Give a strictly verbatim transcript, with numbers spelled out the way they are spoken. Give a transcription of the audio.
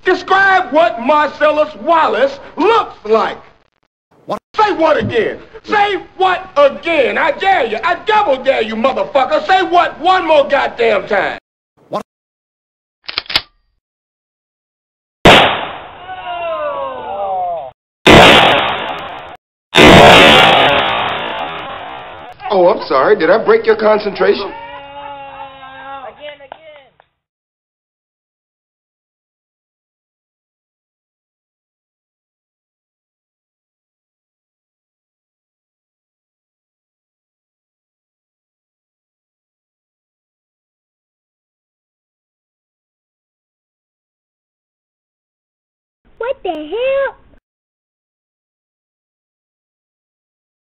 Describe what Marcellus Wallace looks like. What? Say what again? Say what again? I dare you. I double dare you, motherfucker. Say what one more goddamn time. What? Oh, I'm sorry. Did I break your concentration? Again, again. What the hell?